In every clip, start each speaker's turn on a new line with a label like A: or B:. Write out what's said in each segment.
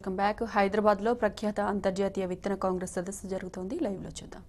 A: Welcome back. Hyderabad లో ప్రఖ్యాత అంతర్జాతీయ విత్తన కాంగ్రెస్ సదస్సు జరుగుతోంది. లైవ్ లో చూద్దాం.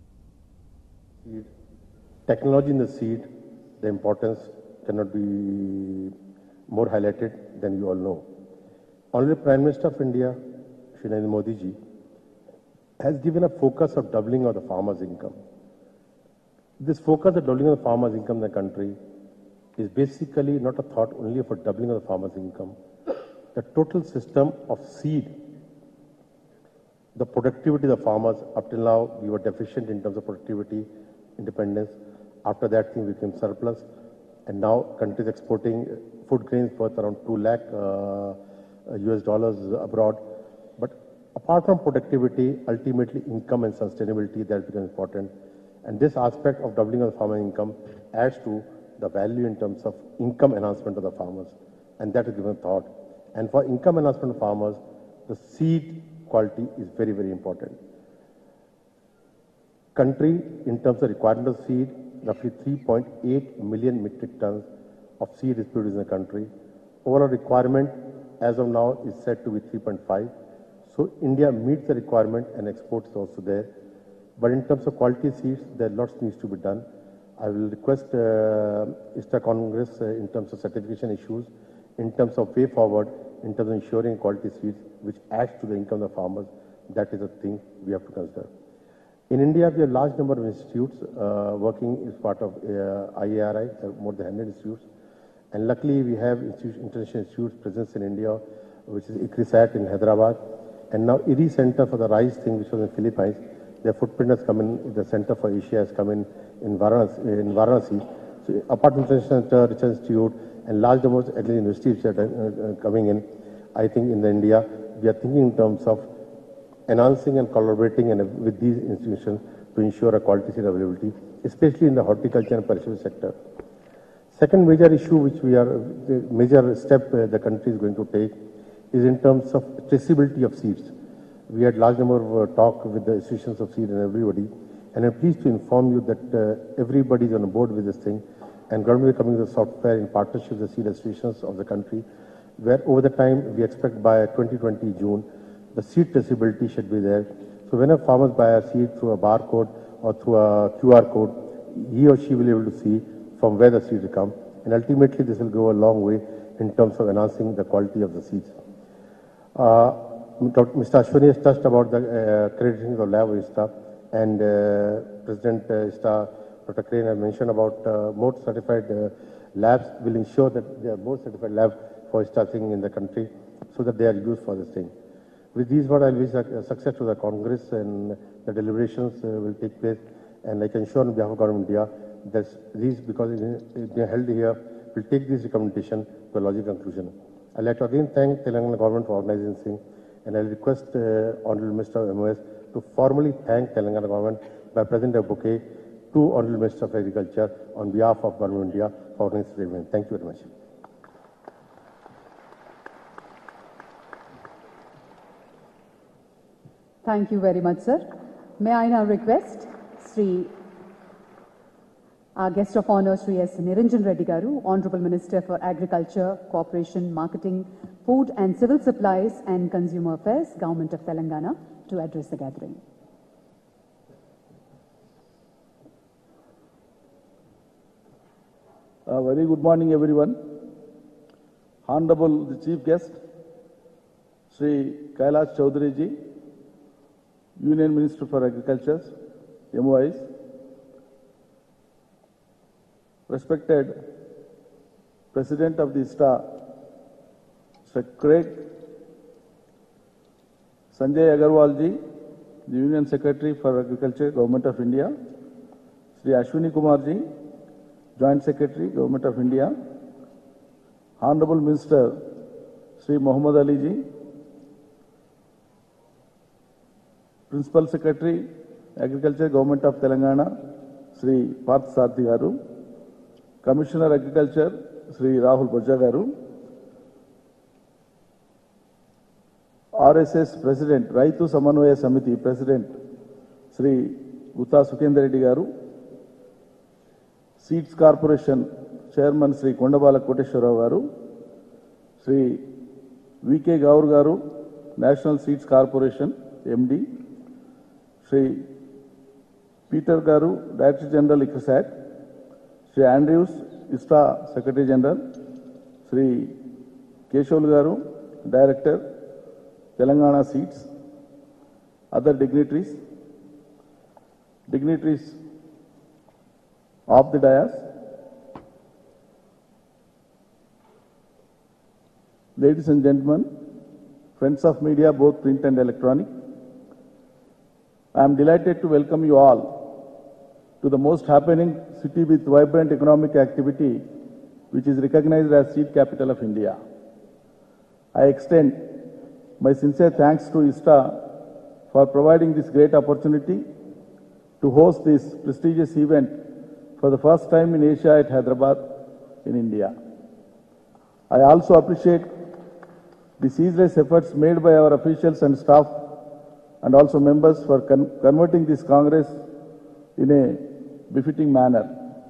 B: Technology in the seed, the importance cannot be more highlighted than you all know. Honorable Prime Minister of India, Shri Narendra Modi ji, has given a focus of doubling of the farmers' income. This focus of doubling of the farmers' income in the country is basically not a thought only for doubling of the farmers' income. The total system of seed, the productivity of the farmers, up till now we were deficient in terms of productivity, independence. After that thing became surplus, and now countries exporting food grains worth around 2 lakh US dollars abroad. But apart from productivity, ultimately income and sustainability, that becomes important. And this aspect of doubling of the farmer income adds to the value in terms of income enhancement of the farmers, and that is given thought. And for income enhancement of farmers, the seed quality is very, very important. Country, in terms of requirement of seed, roughly 3.8 million metric tons of seed is produced in the country. Overall requirement as of now is said to be 3.5. So India meets the requirement and exports is also there. But in terms of quality seeds, there lots needs to be done. I will request ISTA Congress in terms of certification issues, in terms of way forward, in terms of ensuring quality seeds, which adds to the income of the farmers. That is a thing we have to consider. In India, we have a large number of institutes working as part of IARI, more than 100 institutes. And luckily, we have international institutes presence in India, which is ICRISAT in Hyderabad. And now IRI Center for the Rice thing, which was in the Philippines, their footprint has come in, the Center for Asia has come in Varanasi. So apart from International Center, Research Institute, and large numbers of universities which are coming in, I think in India, we are thinking in terms of enhancing and collaborating with these institutions to ensure a quality seed availability, especially in the horticulture and perishable sector. Second major issue which the major step the country is going to take is in terms of traceability of seeds. We had large number of talk with the institutions of seed and everybody, and I'm pleased to inform you that everybody is on board with this thing, and government will be coming with a software in partnership with the seed associations of the country, where over the time we expect by 2020 June, the seed traceability should be there. So when a farmer buys a seed through a barcode or through a QR code, he or she will be able to see from where the seeds come. And ultimately, this will go a long way in terms of enhancing the quality of the seeds. Mr. Ashwani has touched about the accreditation of lab of ISTA, and President ISTA, Dr. Crane, has mentioned about more certified labs will ensure that there are more certified labs for ISTA thing in the country so that they are used for this thing. With these words, I wish success to the Congress, and the deliberations will take place. And I can assure on behalf of Government of India that these, because they are held here, will take this recommendation to a logical conclusion. I'd like to again thank Telangana government for organizing this thing, and I'll request Honorable Minister of MOS to formally thank Telangana government by presenting a bouquet to Honorable Minister of Agriculture on behalf of Government of India for organizing this event. Thank you very much.
C: Thank you very much, sir. May I now request our guest of honor, Sri S. Niranjan Reddy Garu, Honorable Minister for Agriculture, Cooperation, Marketing, Food and Civil Supplies and Consumer Affairs, Government of Telangana, to address the gathering.
D: Very good morning, everyone. Honorable the Chief Guest, Sri Kailash Chaudhary ji, Union Minister for Agriculture, MOIs, respected President of the ISTA, Sir Craig, Sanjay Agarwal ji, the Union Secretary for Agriculture, Government of India, Sri Ashwini Kumar ji, Joint Secretary, Government of India, Honorable Minister, Sri Muhammad Ali ji, Principal Secretary, Agriculture, Government of Telangana, Sri Parth Sarthi Garu, Commissioner Agriculture, Sri Rahul Bajja Garu, RSS President, Raitu Samanvaya Samiti President, Sri Gutta Sukendra Reddy Garu, Seeds Corporation Chairman Sri Kondabala Koteshwara Garu, Sri V.K. Gaur Garu, National Seeds Corporation, MD, Sri Peter Garu, Director General, ICRSAT, Sri Andrews, ISTA Secretary General, Sri Keshav Garu, Director, Telangana Seeds, other dignitaries of the dais, ladies and gentlemen, friends of media, both print and electronic, I am delighted to welcome you all to the most happening city with vibrant economic activity, which is recognized as Seed Capital of India. I extend my sincere thanks to ISTA for providing this great opportunity to host this prestigious event for the first time in Asia at Hyderabad in India. I also appreciate the ceaseless efforts made by our officials and staff and also members for converting this Congress in a befitting manner.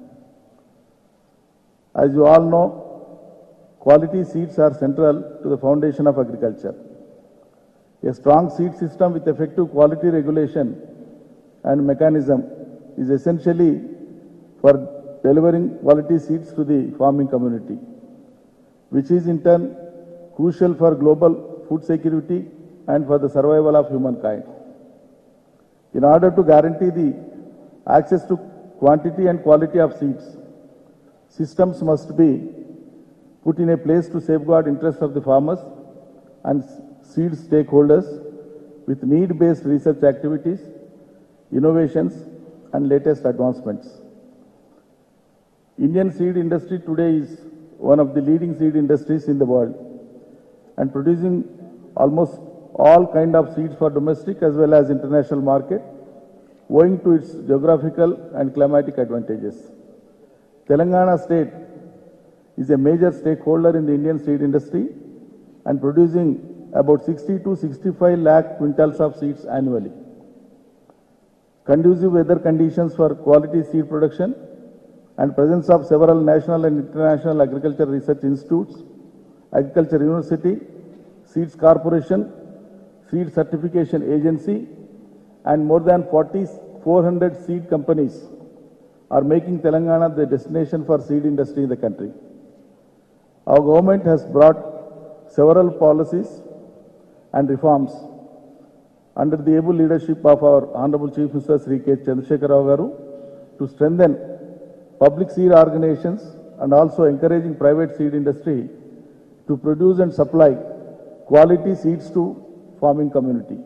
D: As you all know, quality seeds are central to the foundation of agriculture. A strong seed system with effective quality regulation and mechanism is essentially for delivering quality seeds to the farming community, which is in turn crucial for global food security and for the survival of humankind. In order to guarantee the access to quantity and quality of seeds, systems must be put in a place to safeguard interests of the farmers and seed stakeholders with need-based research activities, innovations, and latest advancements. Indian seed industry today is one of the leading seed industries in the world and producing almost all kind of seeds for domestic as well as international market, owing to its geographical and climatic advantages. Telangana state is a major stakeholder in the Indian seed industry and producing about 60 to 65 lakh quintals of seeds annually. Conducive weather conditions for quality seed production and presence of several national and international agriculture research institutes, agriculture university, seeds corporation, seed certification agency, and more than 400 seed companies are making Telangana the destination for seed industry in the country. Our government has brought several policies and reforms under the able leadership of our Honorable Chief Minister Sri K. Chandrasekhar Rao Garu to strengthen public seed organizations and also encouraging private seed industry to produce and supply quality seeds to farming community.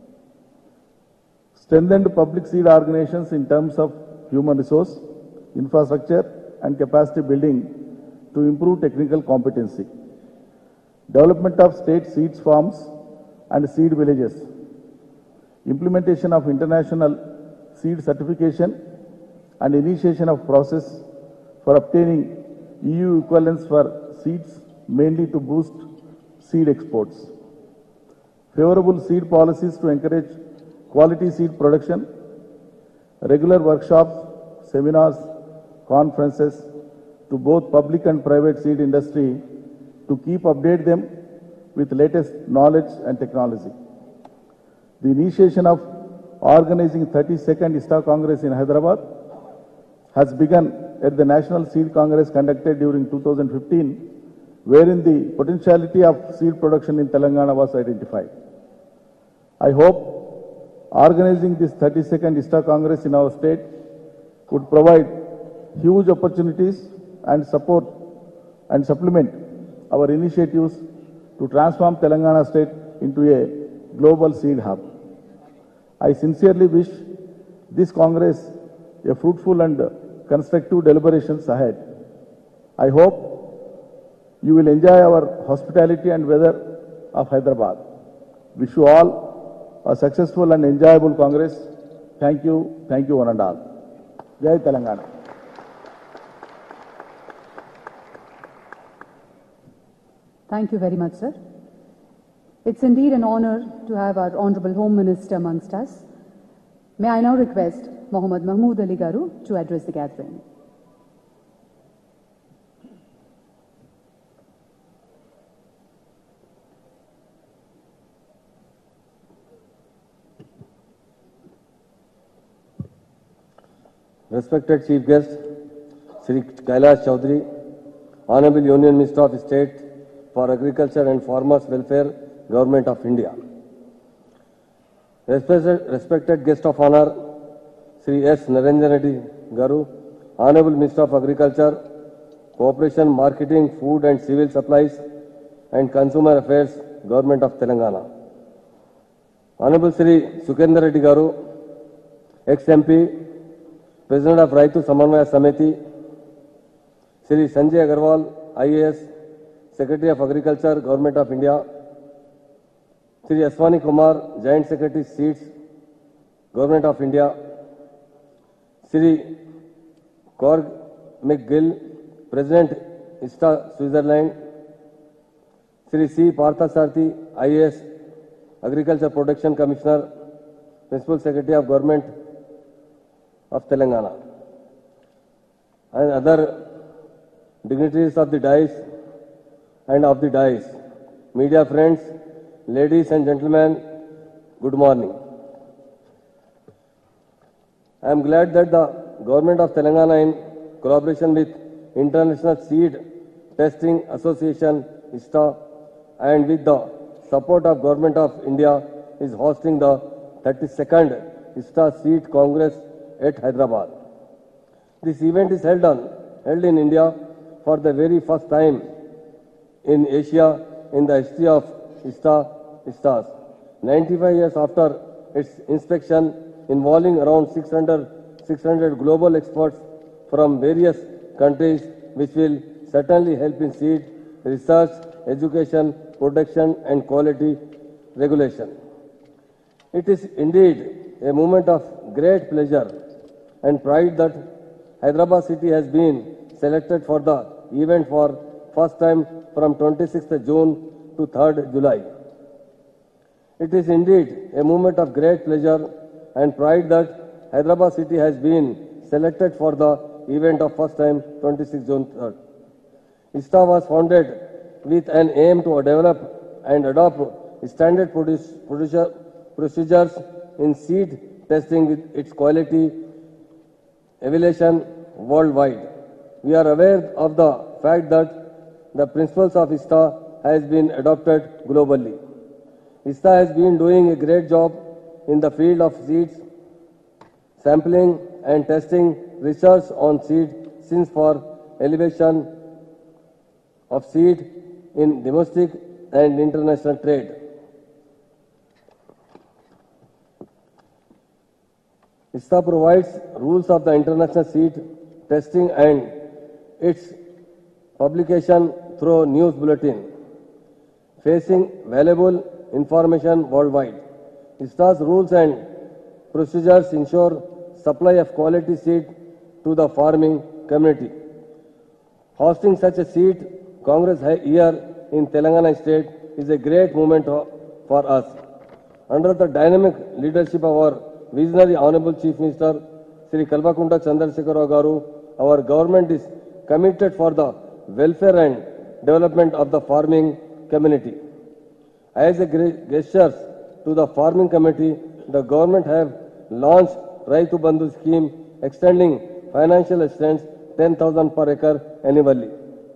D: Strengthened public seed organizations in terms of human resource, infrastructure and capacity building to improve technical competency. Development of state seeds farms and seed villages. Implementation of international seed certification and initiation of process for obtaining EU equivalents for seeds, mainly to boost seed exports. Favorable seed policies to encourage quality seed production, regular workshops, seminars, conferences to both public and private seed industry to keep update them with latest knowledge and technology. The initiation of organizing 32nd ISTA Congress in Hyderabad has begun at the National Seed Congress conducted during 2015, wherein the potentiality of seed production in Telangana was identified. I hope organizing this 32nd ISTA Congress in our state would provide huge opportunities and support and supplement our initiatives to transform Telangana state into a global seed hub. I sincerely wish this Congress a fruitful and constructive deliberations ahead. I hope you will enjoy our hospitality and weather of Hyderabad. Wish you all a successful and enjoyable Congress. Thank you one and all. Jai Telangana.
C: Thank you very much, sir. It's indeed an honor to have our Honorable Home Minister amongst us. May I now request Mohammad Mahmood Ali Garu to address the gathering.
E: Respected Chief Guest, Sri Kailash Chaudhary, Honorable Union Minister of State for Agriculture and Farmers Welfare, Government of India. Respected Guest of Honor, Sri S. Niranjan Reddy Garu, Honorable Minister of Agriculture, Cooperation, Marketing, Food and Civil Supplies and Consumer Affairs, Government of Telangana. Honorable Sri Sukendra Reddy Garu, ex-MP, President of Raitu Samanvaya Samiti, Sri Sanjay Agarwal, IAS, Secretary of Agriculture, Government of India, Sri Aswani Kumar, Joint Secretary, Seeds, Government of India, Sri Korg McGill, President, ISTA, Switzerland, Sri C. Parthasarthi, IAS, Agriculture Protection Commissioner, Principal Secretary of Government of Telangana, and other dignitaries of the dais and of the dais, media friends, ladies and gentlemen, good morning. I am glad that the Government of Telangana, in collaboration with International Seed Testing Association, ISTA, and with the support of Government of India, is hosting the 32nd ISTA Seed Congress at Hyderabad. This event is held in India for the very first time in Asia in the history of ISTAs. 95 years after its inspection, involving around 600 global experts from various countries, which will certainly help in seed research, education, production and quality regulation. It is indeed a moment of great pleasure and pride that Hyderabad city has been selected for the event for first time from 26th June to 3rd July. It is indeed a moment of great pleasure and pride that Hyderabad city has been selected for the event of first time 26th June 3rd. ISTA was founded with an aim to develop and adopt standard procedures in seed testing with its quality evaluation worldwide. We are aware of the fact that the principles of ISTA has been adopted globally. ISTA has been doing a great job in the field of seeds, sampling and testing research on seed since for elevation of seed in domestic and international trade. ISTA provides rules of the international seed testing and its publication through news bulletin, facing valuable information worldwide. ISTA's rules and procedures ensure supply of quality seed to the farming community. Hosting such a seed Congress here in Telangana state is a great moment for us. Under the dynamic leadership of our visionary Honorable Chief Minister Sri Kalvakunta Chandrasekhar Rao Garu, our government is committed for the welfare and development of the farming community. As a gesture to the farming community, the government have launched Raitu Bandhu scheme extending financial assistance 10,000 per acre annually.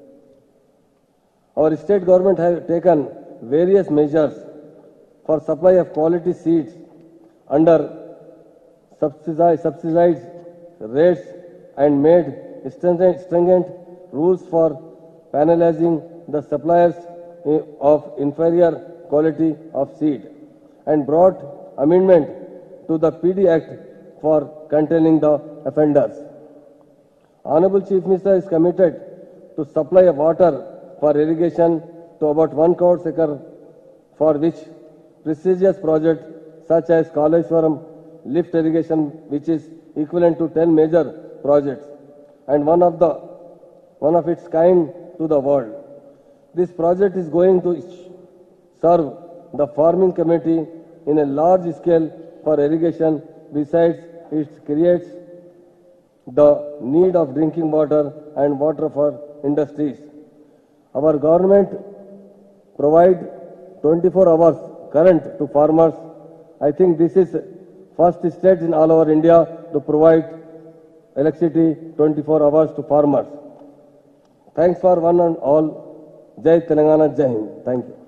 E: Our state government has taken various measures for supply of quality seeds under subsidized rates and made stringent rules for penalizing the suppliers of inferior quality of seed and brought amendment to the PD Act for containing the offenders. Honorable Chief Minister is committed to supply of water for irrigation to about 1 crore acre, for which prestigious projects such as Kaleshwaram lift irrigation, which is equivalent to 10 major projects and one of its kind to the world. This project is going to serve the farming community in a large scale for irrigation. Besides, it creates the need of drinking water and water for industries. Our government provide 24 hours current to farmers. I think this is first state in all over India to provide electricity 24 hours to farmers. Thanks for one and all. Jai Telangana, Jai Hind. Thank you.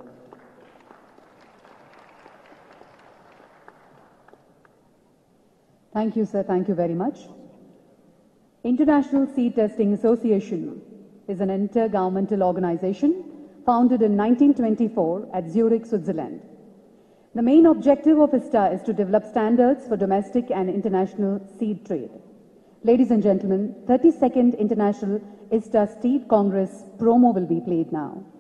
C: Thank you, sir. Thank you very much. International Seed Testing Association is an intergovernmental organization founded in 1924 at Zurich, Switzerland. The main objective of ISTA is to develop standards for domestic and international seed trade. Ladies and gentlemen, 32nd International ISTA Seed Congress promo will be played now.